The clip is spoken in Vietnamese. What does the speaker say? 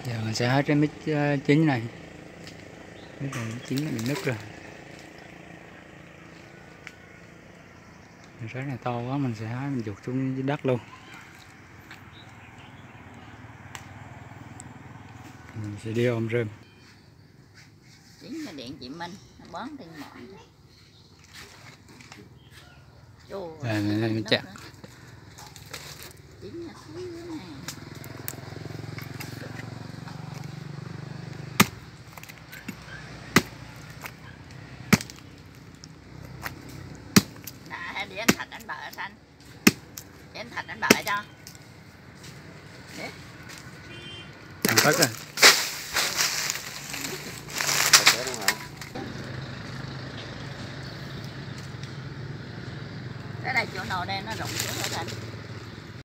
Giờ mình sẽ hết cái mít chính này. Mít này chính nó bị nứt rồi. Trái này to quá mình sẽ hái mình giục xuống dưới đất luôn. Mình sẽ đi ôm rơm. Chính là điện chị Minh nó bón trên mọn. Này nó chặt. Chính là thứ này. Đã để anh Thạch anh bợ xanh. Để anh Thạch anh bợ cho. Thằng tất rồi. Cái này chỗ nào đây nó rụng xuống rồi Thành.